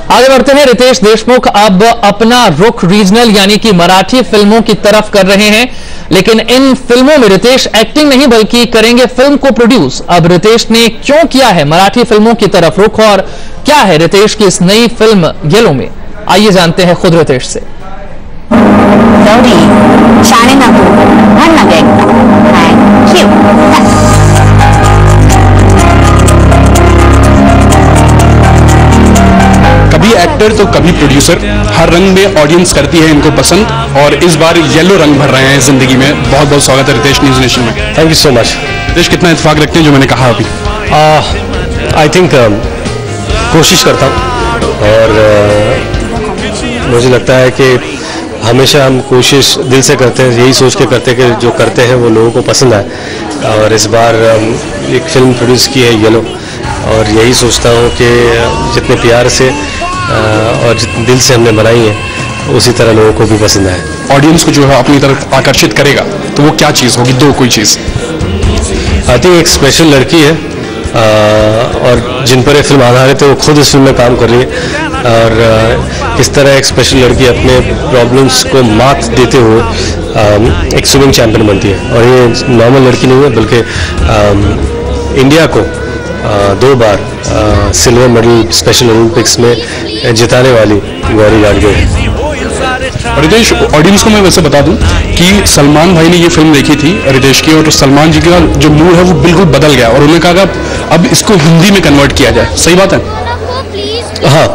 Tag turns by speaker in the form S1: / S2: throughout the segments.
S1: आगे बढ़ते हैं। रितेश देशमुख अब अपना रुख रीजनल यानी कि मराठी फिल्मों की तरफ कर रहे हैं, लेकिन इन फिल्मों में रितेश एक्टिंग नहीं बल्कि करेंगे फिल्म को प्रोड्यूस। अब रितेश ने क्यों किया है मराठी फिल्मों की तरफ रुख और क्या है रितेश की इस नई फिल्म येलो में, आइए जानते हैं खुद रितेश से।
S2: कभी एक्टर तो कभी प्रोड्यूसर, हर रंग में ऑडियंस करती है इनको पसंद, और इस बार येलो रंग भर रहे हैं जिंदगी में। बहुत बहुत स्वागत है रितेश न्यूज़ नेशन में।
S3: Thank you so much.
S2: Ritesh, कितना इत्तेफाक रखते हैं जो मैंने कहा अभी?
S3: आई थिंक कोशिश करता हूँ, और मुझे लगता है कि हमेशा हम कोशिश दिल से करते हैं, यही सोच के करते हैं कि जो करते हैं वो लोगों को पसंद आए। और इस बार एक फिल्म प्रोड्यूस की है येलो, और यही सोचता हूँ कि जितने प्यार से और जितने दिल से हमने बनाई है उसी तरह लोगों को भी पसंद आए।
S2: ऑडियंस को जो है अपनी तरफ आकर्षित करेगा तो वो क्या चीज़ होगी? दो कोई चीज़।
S3: आई थिंक एक स्पेशल लड़की है, और जिन पर ये फिल्म आधारित है वो खुद इस फिल्म में काम कर रही है, और किस तरह एक स्पेशल लड़की अपने प्रॉब्लम्स को मात देते हुए एक स्विमिंग चैंपियन बनती है। और ये नॉर्मल लड़की नहीं है, बल्कि इंडिया को 2 बार सिल्वर मेडल स्पेशल ओलंपिक्स में जिताने वाली गौरी गाडगे है।
S2: रितेश, ऑडियंस को मैं वैसे बता दूं कि सलमान भाई ने ये फिल्म देखी थी रितेश की, और सलमान जी का जो मूड है वो बिल्कुल बदल गया, और उन्होंने कहा अब इसको हिंदी में कन्वर्ट किया जाए। सही बात है?
S3: हाँ,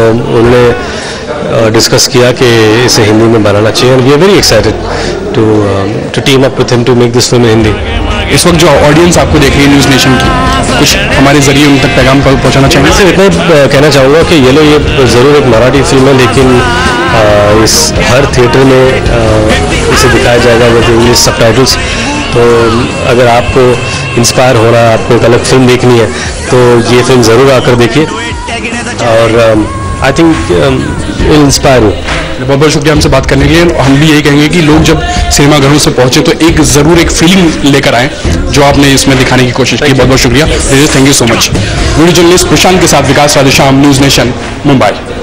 S3: उन्होंने डिस्कस किया कि इसे हिंदी में बनाना चाहिए, and we are very excited to team up with him to make this film in Hindi.
S2: इस वक्त जो ऑडियंस आपको देख रही है न्यूज़ नेशन की, कुछ हमारे जरिए उन तक पैगाम पहुंचाना चाहिए?
S3: मैं इतना कहना चाहूँगा कि येलो ये ज़रूर एक मराठी फिल्म है, लेकिन इस हर थिएटर में इसे दिखाया जाएगा विद इंग्लिश सबटाइटल्स। तो अगर आपको इंस्पायर होना, आपको एक अलग फिल्म देखनी है तो ये फिल्म ज़रूर आकर देखिए, और आई थिंक इंस्पायर हो।
S2: बहुत बहुत शुक्रिया हमसे बात करने के लिए। हम भी यही कहेंगे कि लोग जब सिनेमाघरों से पहुंचे तो ज़रूर एक फीलिंग लेकर आए जो आपने इसमें दिखाने की कोशिश की। बहुत बहुत शुक्रिया, thank you so much. Video journalist Prashant के साथ विकास राधेश्याम, न्यूज़ नेशन, मुंबई।